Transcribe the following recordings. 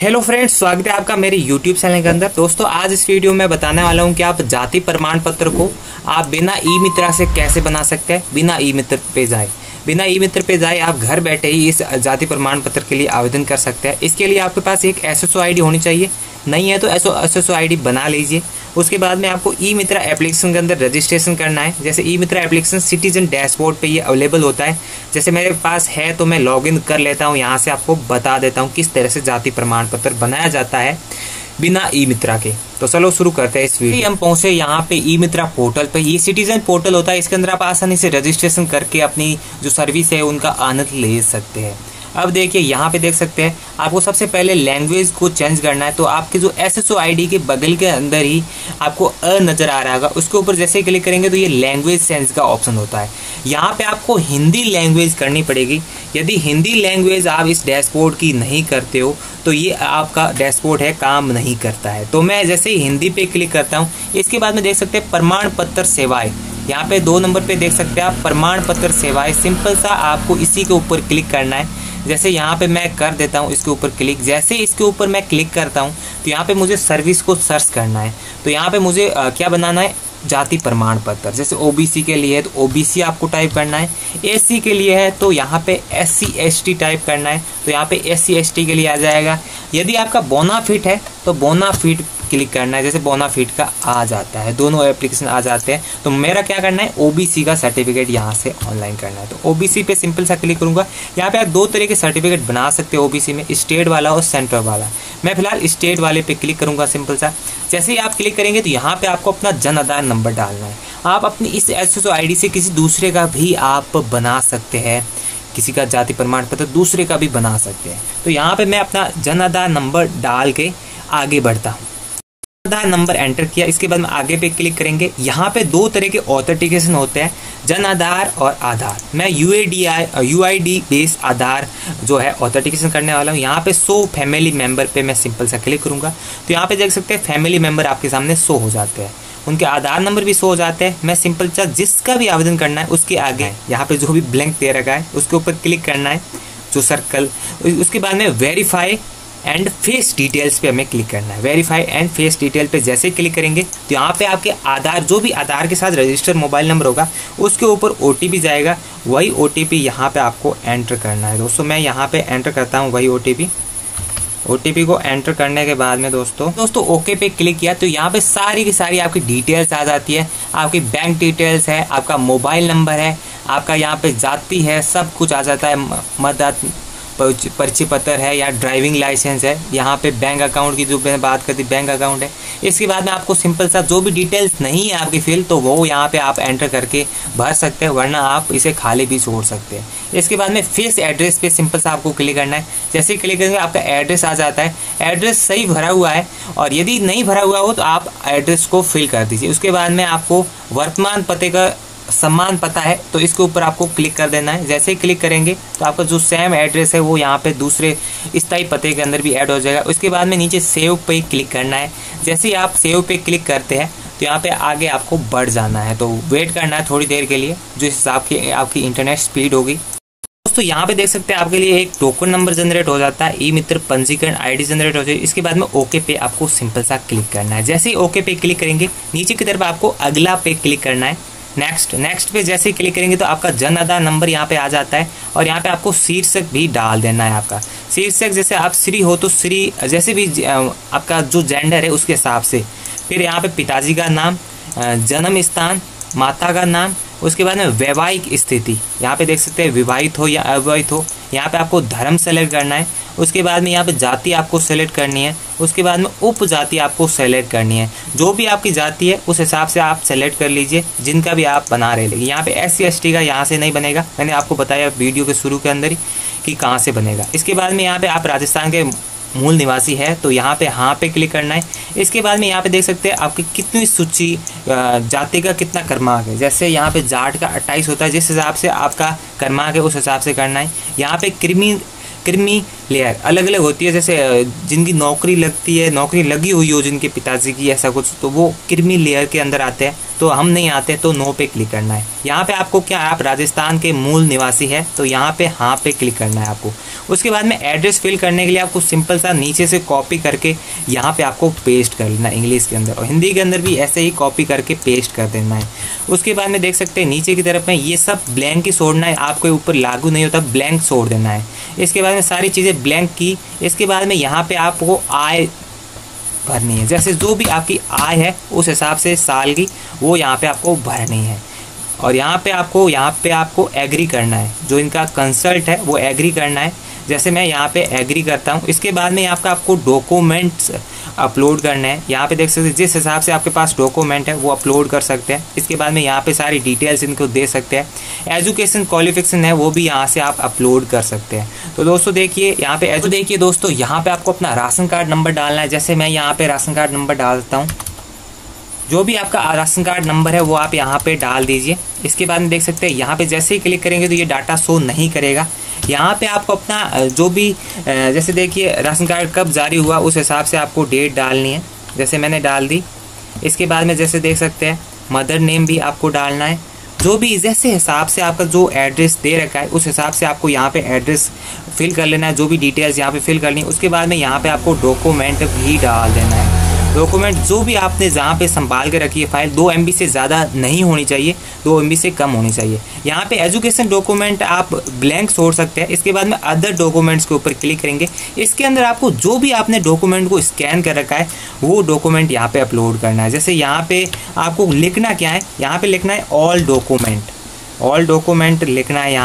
Hello friends, स्वागत है आपका मेरे YouTube चैनल के अंदर। दोस्तों, आज इस वीडियो में बताने वाला हूं कि आप जाति प्रमाण पत्र को आप बिना ई मित्रा से कैसे बना सकते हैं। बिना ई मित्र पे जाए आप घर बैठे ही इस जाति प्रमाण पत्र के लिए आवेदन कर सकते हैं। इसके लिए आपके पास एक SSO ID होनी चाहिए, नहीं है तो SSO ID बना लीजिए। उसके बाद में आपको ई मित्रा एप्लीकेशन के अंदर रजिस्ट्रेशन करना है। जैसे e Mitra application citizen dashboard पे ये अवेलेबल होता है। जैसे मेरे पास है तो मैं लॉगिन कर लेता हूँ। यहाँ से आपको बता देता हूँ किस तरह से जाति प्रमाण पत्र बनाया जाता है बिना ई मित्रा के। तो चलो शुरू करते हैं इस वीडियो। हम पहुंचे यहाँ पे ई मित्रा पोर्टल पे। ये सिटीजन पोर्टल होता है, इसके अंदर आप आसानी से रजिस्ट्रेशन करके अपनी जो सर्विस है उनका आनंद ले सकते हैं। अब देखिए यहाँ पे देख सकते हैं, आपको सबसे पहले लैंग्वेज को चेंज करना है। तो आपके जो SSO ID के बगल के अंदर ही आपको नजर आ रहा होगा, उसके ऊपर जैसे ही क्लिक करेंगे तो ये लैंग्वेज चेंज का ऑप्शन होता है। यहाँ पे आपको हिंदी लैंग्वेज करनी पड़ेगी। यदि हिंदी लैंग्वेज आप इस डैशबोर्ड की नहीं करते हो तो ये आपका डैशबोर्ड है काम नहीं करता है। तो मैं जैसे ही हिंदी पे क्लिक करता हूँ, इसके बाद में देख सकते हैं प्रमाण पत्र सेवाएं। यहाँ पे 2 नंबर पे देख सकते हैं आप प्रमाण पत्र सेवाएं। सिंपल सा आपको इसी के ऊपर क्लिक करना है। जैसे यहाँ पे मैं कर देता हूँ इसके ऊपर क्लिक। जैसे इसके ऊपर मैं क्लिक करता हूँ तो यहाँ पे मुझे सर्विस को सर्च करना है। तो यहाँ पे मुझे क्या बनाना है, जाति प्रमाण पत्र। जैसे OBC के लिए है तो OBC आपको टाइप करना है। SC के लिए है तो यहाँ पे SC ST टाइप करना है। तो यहाँ पे SC ST के लिए आ जाएगा। यदि आपका बोनाफिट है तो बोनाफिट क्लिक करना है। जैसे बोनाफिट का आ जाता है, दोनों एप्लीकेशन आ जाते हैं। तो मेरा क्या करना है, OBC का सर्टिफिकेट यहाँ से ऑनलाइन करना है। तो OBC पे सिंपल सा क्लिक करूंगा। यहाँ पे आप 2 तरह के सर्टिफिकेट बना सकते हैं OBC में, स्टेट वाला और सेंट्रल वाला। मैं फिलहाल स्टेट वाले पे क्लिक करूंगा सिंपल सा। जैसे ही आप क्लिक करेंगे तो यहाँ पे आपको अपना जन आधार नंबर डालना है। आप अपनी इस SSO ID से किसी दूसरे का भी आप बना सकते हैं, किसी का जाति प्रमाण पत्र दूसरे का भी बना सकते हैं। तो यहाँ पे मैं अपना जन आधार नंबर डाल के आगे बढ़ता हूँ। आधार नंबर एंटर किया, इसके बाद में आगे पे क्लिक करेंगे। यहाँ पे 2 तरह के ऑथेंटिकेशन होते हैं, जन आधार और आधार। मैं UID बेस्ड आधार जो है ऑथेंटिकेशन करने वाला हूँ। यहाँ पे शो फैमिली मेंबर पे मैं सिंपल सा क्लिक करूंगा। तो यहाँ पे देख सकते हैं फैमिली मेंबर आपके सामने शो हो जाते हैं, उनके आधार नंबर भी शो हो जाते हैं। मैं सिंपल सा जिसका भी आवेदन करना है उसके आगे यहाँ पे जो भी ब्लैंक दे रखा है उसके ऊपर क्लिक करना है, जो सर्कल। उसके बाद में वेरीफाई एंड फेस डिटेल्स पे हमें क्लिक करना है। वेरीफाई एंड फेस डिटेल पे जैसे ही क्लिक करेंगे तो यहाँ पे आपके आधार, जो भी आधार के साथ रजिस्टर्ड मोबाइल नंबर होगा उसके ऊपर OTP जाएगा। वही OTP यहाँ पे आपको एंटर करना है। दोस्तों मैं यहाँ पे एंटर करता हूँ वही OTP को एंटर करने के बाद में दोस्तों ओके पे क्लिक किया तो यहाँ पे सारी की सारी आपकी डिटेल्स आ जाती है। आपकी बैंक डिटेल्स है, आपका मोबाइल नंबर है, आपका यहाँ पे जाति है, सब कुछ आ जाता है। मतदाता परिचय पत्र है या ड्राइविंग लाइसेंस है। यहाँ पे बैंक अकाउंट की जो मैंने बात कर दी, बैंक अकाउंट है। इसके बाद में आपको सिंपल सा जो भी डिटेल्स नहीं है आपकी फिल, तो वो यहाँ पे आप एंटर करके भर सकते हैं, वरना आप इसे खाली भी छोड़ सकते हैं। इसके बाद में फेस एड्रेस पे सिंपल सा आपको क्लिक करना है। जैसे ही क्लिक करेंगे आपका एड्रेस आ जाता है। एड्रेस सही भरा हुआ है, और यदि नहीं भरा हुआ हो तो आप एड्रेस को फिल कर दीजिए। उसके बाद में आपको वर्तमान पते का समान पता है तो इसके ऊपर आपको क्लिक कर देना है। जैसे ही क्लिक करेंगे तो आपका जो सेम एड्रेस है वो यहाँ पे दूसरे स्थायी पते के अंदर भी ऐड हो जाएगा। उसके बाद में नीचे सेव पे क्लिक करना है। जैसे ही आप सेव पे क्लिक करते हैं तो यहाँ पे आगे आपको बढ़ जाना है। तो वेट करना है थोड़ी देर के लिए, जो हिसाब की आपकी इंटरनेट स्पीड होगी। दोस्तों यहाँ पे देख सकते हैं आपके लिए एक टोकन नंबर जनरेट हो जाता है, ई मित्र पंजीकरण ID जनरेट हो जाए। इसके बाद में ओके पे आपको सिंपल सा क्लिक करना है। जैसे ही ओके पे क्लिक करेंगे नीचे की तरफ आपको अगला पे क्लिक करना है, नेक्स्ट पे जैसे ही क्लिक करेंगे तो आपका जन आधार नंबर यहाँ पे आ जाता है। और यहाँ पे आपको शीर्षक भी डाल देना है। आपका शीर्षक जैसे आप श्री हो तो श्री, जैसे भी आपका जो जेंडर है उसके हिसाब से। फिर यहाँ पे पिताजी का नाम, जन्म स्थान, माता का नाम। उसके बाद में वैवाहिक स्थिति, यहाँ पे देख सकते हैं विवाहित हो या अविवाहित हो। यहाँ पे आपको धर्म सेलेक्ट करना है। उसके बाद में यहाँ पे जाति आपको सेलेक्ट करनी है। उसके बाद में उपजाति आपको सेलेक्ट करनी है। जो भी आपकी जाति है उस हिसाब से आप सेलेक्ट कर लीजिए, जिनका भी आप बना रहे। लेकिन यहाँ पे SC ST का यहाँ से नहीं बनेगा, मैंने आपको बताया वीडियो के शुरू के अंदर ही कि कहाँ से बनेगा। इसके बाद में यहाँ पे आप राजस्थान के मूल निवासी है तो यहाँ पे हाँ पे क्लिक करना है। इसके बाद में यहाँ पे देख सकते हैं आपकी कितनी सूची, जाति का कितना क्रमांक है। जैसे यहाँ पे जाट का 28 होता है, जिस हिसाब से आपका क्रमांक है उस हिसाब से करना है। यहाँ पे कृमि लेयर अलग अलग होती है, जैसे जिनकी नौकरी लगती है, नौकरी लगी हुई हो जिनके पिताजी की ऐसा कुछ, तो वो क्रीमी लेयर के अंदर आते हैं, तो हम नहीं आते, तो नो पे क्लिक करना है। यहाँ पे आपको क्या, आप राजस्थान के मूल निवासी है तो यहाँ पे हाँ पे क्लिक करना है आपको। उसके बाद में एड्रेस फिल करने के लिए आपको सिंपल सा नीचे से कॉपी करके यहाँ पे आपको पेस्ट कर लेना है, इंग्लिश के अंदर और हिंदी के अंदर भी ऐसे ही कॉपी करके पेस्ट कर देना है। उसके बाद में देख सकते हैं नीचे की तरफ में ये सब ब्लैंक ही छोड़ना है, आपके ऊपर लागू नहीं होता, ब्लैंक छोड़ देना है। इसके बाद में सारी चीज़ें ब्लैंक की। इसके बाद में यहाँ पे आपको आय भरनी है, जैसे जो भी आपकी आय है उस हिसाब से साल की वो यहाँ पे आपको भरनी है। और यहाँ पे आपको एग्री करना है, जो इनका कंसल्ट है वो एग्री करना है, जैसे मैं यहाँ पे एग्री करता हूँ। इसके बाद में यहाँ पे आपको डॉक्यूमेंट्स अपलोड करने हैं। यहाँ पे देख सकते हैं जिस हिसाब से आपके पास डॉक्यूमेंट है वो अपलोड कर सकते हैं। इसके बाद में यहाँ पे सारी डिटेल्स इनको दे सकते हैं। एजुकेशन क्वालिफिकेशन है वो भी यहाँ से आप अपलोड कर सकते हैं। तो दोस्तों देखिए यहाँ पे देखिए दोस्तों, यहाँ पे आपको अपना राशन कार्ड नंबर डालना है। जैसे मैं यहाँ पे राशन कार्ड नंबर डालता हूँ, जो भी आपका राशन कार्ड नंबर है वो आप यहाँ पे डाल दीजिए। इसके बाद में देख सकते हैं यहाँ पे जैसे ही क्लिक करेंगे तो ये डाटा शो नहीं करेगा। यहाँ पे आपको अपना जो भी जैसे देखिए राशन कार्ड कब जारी हुआ उस हिसाब से आपको डेट डालनी है, जैसे मैंने डाल दी। इसके बाद में जैसे देख सकते हैं मदर नेम भी आपको डालना है, जो भी जैसे हिसाब से आपका जो एड्रेस दे रखा है उस हिसाब से आपको यहाँ पे एड्रेस फिल कर लेना है, जो भी डिटेल्स यहाँ पे फिल करनी है। उसके बाद में यहाँ पे आपको डॉक्यूमेंट भी डाल देना है। डॉक्यूमेंट जो भी आपने जहाँ पे संभाल के रखी है फाइल 2 MB से ज़्यादा नहीं होनी चाहिए, 2 MB से कम होनी चाहिए। यहाँ पे एजुकेशन डॉक्यूमेंट आप ब्लैंक छोड़ सकते हैं। इसके बाद में अदर डॉक्यूमेंट्स के ऊपर क्लिक करेंगे। इसके अंदर आपको जो भी आपने डॉक्यूमेंट को स्कैन कर रखा है वो डॉक्यूमेंट यहाँ पे अपलोड करना है। जैसे यहाँ पे आपको लिखना क्या है, यहाँ पे लिखना है ऑल डॉक्यूमेंट लिखना है।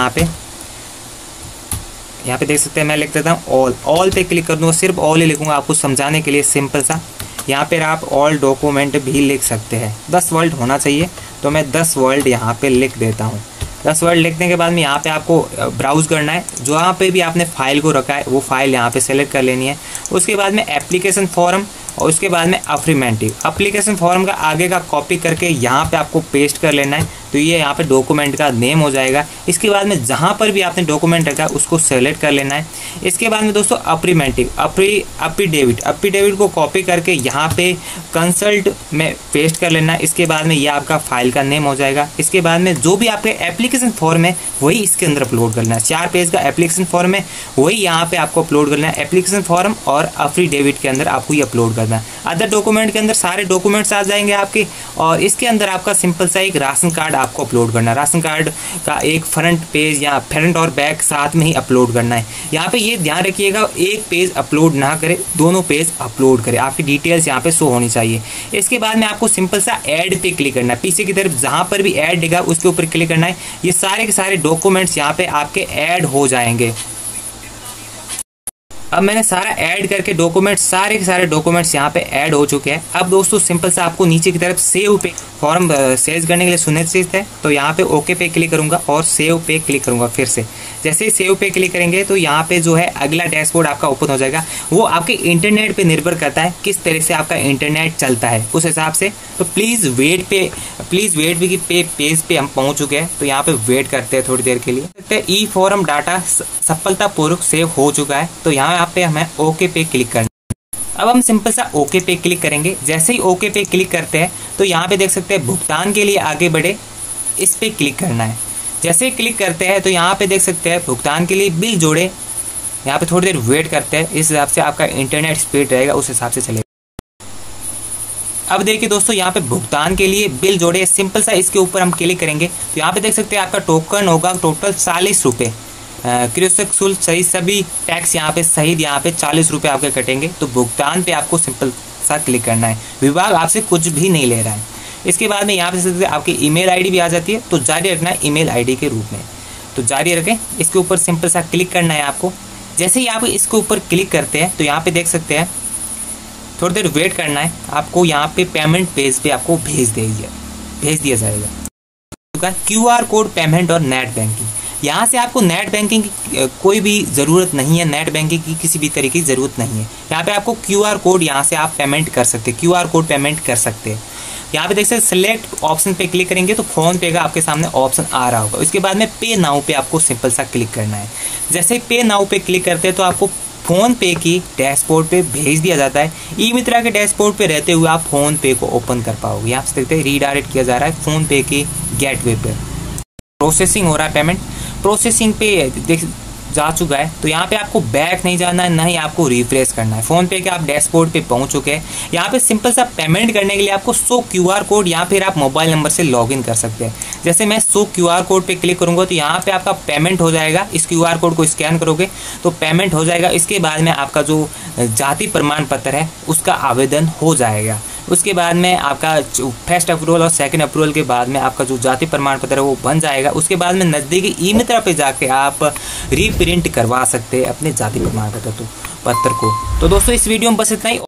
यहाँ पे देख सकते हैं मैं लिख देता हूँ ऑल पे क्लिक कर दूँगा, सिर्फ ऑल ही लिखूँगा आपको समझाने के लिए सिंपल सा। यहाँ पर आप ऑल डॉक्यूमेंट भी लिख सकते हैं, 10 वर्ड होना चाहिए, तो मैं 10 वर्ड यहाँ पे लिख देता हूँ। 10 वर्ड लिखने के बाद में यहाँ पे आपको ब्राउज करना है, जहाँ पे भी आपने फाइल को रखा है वो फाइल यहाँ पे सेलेक्ट कर लेनी है। उसके बाद में एप्लीकेशन फॉर्म और उसके बाद में अफर्मेटिव। एप्लीकेशन फॉर्म का आगे का कॉपी करके यहाँ पे आपको पेस्ट कर लेना है, तो ये यहाँ पे डॉक्यूमेंट का नेम हो जाएगा। इसके बाद में जहाँ पर भी आपने डॉक्यूमेंट रखा है उसको सेलेक्ट कर लेना है। इसके बाद में दोस्तों अफर्मेटिव अफिडेविट को कॉपी करके यहाँ पे कंसल्ट में पेस्ट कर लेना है। इसके बाद में ये आपका फाइल का नेम हो जाएगा। इसके बाद में जो भी आपके एप्लीकेशन फॉर्म है वही इसके अंदर अपलोड करना है। 4 पेज का एप्लीकेशन फॉर्म है वही यहाँ पे आपको अपलोड करना है। एप्लीकेशन फॉर्म और अफिडेविट के अंदर आपको ये अपलोड करना है। अदर डॉक्यूमेंट के अंदर सारे डॉक्यूमेंट्स आ जाएंगे आपके, और इसके अंदर आपका सिंपल सा एक राशन कार्ड आपको अपलोड करना है। राशन कार्ड का एक फ्रंट पेज या फ्रंट और बैक साथ में ही अपलोड करना है। यहाँ पे ये ध्यान रखिएगा एक पेज अपलोड ना करे, दोनों पेज अपलोड करे, आपकी डिटेल्स यहाँ पे शो होनी चाहिए। इसके बाद में आपको सिंपल सा ऐड पे क्लिक करना है, पीछे की तरफ जहाँ पर भी ऐड दिखेगा उसके ऊपर क्लिक करना है। ये सारे के सारे डॉक्यूमेंट्स यहाँ पे आपके ऐड हो जाएंगे। अब मैंने सारा ऐड करके सारे के सारे डॉक्यूमेंट्स यहाँ पे ऐड हो चुके हैं। अब दोस्तों सिंपल सा आपको नीचे की तरफ सेव पे फॉर्म सेव करने के लिए सुनिश्चित है, तो यहाँ पे ओके पे क्लिक करूंगा और सेव पे क्लिक करूंगा। फिर से जैसे ही सेव पे क्लिक करेंगे तो यहाँ पे जो है अगला डैशबोर्ड आपका ओपन हो जाएगा। वो आपके इंटरनेट पे निर्भर करता है किस तरह से आपका इंटरनेट चलता है उस हिसाब से। तो प्लीज़ वेट भी कि पेज पे हम पहुँच चुके हैं, तो यहाँ पे वेट करते हैं थोड़ी देर के लिए। ई फॉर्म डाटा सफलतापूर्वक सेव हो चुका है, तो यहाँ पे हमें ओके पे क्लिक करना। अब हम सिंपल सा ओके पे क्लिक करेंगे। जैसे ही ओके पे क्लिक करते हैं तो यहाँ पे देख सकते हैं भुगतान के लिए आगे बढ़े, इस पे क्लिक करना है। जैसे ही क्लिक करते हैं तो यहाँ पे देख सकते हैं भुगतान के लिए बिल जोड़े, यहाँ पे थोड़ी देर वेट करते हैं, इस हिसाब से आपका इंटरनेट स्पीड रहेगा उस हिसाब से चलेगा। अब देखिए दोस्तों यहाँ पे भुगतान के लिए बिल जोड़े, सिंपल सा इसके ऊपर हम क्लिक करेंगे तो यहाँ पे देख सकते हैं आपका टोकन होगा टोटल 40 रुपये। कृषक शुल्क सही सभी टैक्स यहाँ पे सहित यहाँ पे 40 रुपये आपके कटेंगे। तो भुगतान पे आपको सिंपल सा क्लिक करना है, विभाग आपसे कुछ भी नहीं ले रहा है। इसके बाद में यहाँ पे आपकी ईमेल आईडी भी आ जाती है, तो जारी रखना है ईमेल आईडी के रूप में, तो जारी रखें। इसके ऊपर सिंपल सा क्लिक करना है आपको। जैसे ही आप इसके ऊपर क्लिक करते हैं तो यहाँ पे देख सकते हैं थोड़ी देर वेट करना है आपको। यहाँ पे पेमेंट पेज पे आपको भेज दिया जाएगा। QR कोड पेमेंट और नेट बैंकिंग, यहाँ से आपको नेट बैंकिंग की कोई भी ज़रूरत नहीं है, नेट बैंकिंग की किसी भी तरीके की ज़रूरत नहीं है। यहाँ पे आपको QR कोड यहाँ से आप पेमेंट कर सकते हैं, QR कोड पेमेंट कर सकते हैं। यहाँ पे देख सकते सिलेक्ट ऑप्शन पे क्लिक करेंगे तो फोन पे का आपके सामने ऑप्शन आ रहा होगा। इसके बाद में पे नाउ पे आपको सिंपल सा क्लिक करना है। जैसे ही पे नाउ पे क्लिक करते हैं तो आपको फ़ोन पे की डैशबोर्ड पे भेज दिया जाता है। ई मित्रा के डैशबोर्ड पे रहते हुए आप फ़ोन पे को ओपन कर पाओगे। यहाँ से देखते हैं रीडायरेक्ट किया जा रहा है फ़ोन पे की गेटवे पे। प्रोसेसिंग हो रहा है पेमेंट, प्रोसेसिंग पे देख जा चुका है। तो यहाँ पे आपको बैक नहीं जाना है, ना ही आपको रिफ्रेश करना है। फ़ोन पे के आप डैशबोर्ड पे पहुँच चुके हैं। यहाँ पे सिंपल सा पेमेंट करने के लिए आपको शो QR कोड या फिर आप मोबाइल नंबर से लॉगिन कर सकते हैं। जैसे मैं शो QR कोड पे क्लिक करूँगा तो यहाँ पे आपका पेमेंट हो जाएगा। इस QR कोड को स्कैन करोगे तो पेमेंट हो जाएगा। इसके बाद में आपका जो जाति प्रमाण पत्र है उसका आवेदन हो जाएगा। उसके बाद में आपका फर्स्ट अप्रूवल और सेकंड अप्रूवल के बाद में आपका जो जाति प्रमाण पत्र है वो बन जाएगा। उसके बाद में नज़दीकी ई मित्रा पे जाके आप रीप्रिंट करवा सकते हैं अपने जाति प्रमाण पत्र को। तो दोस्तों इस वीडियो में बस इतना ही।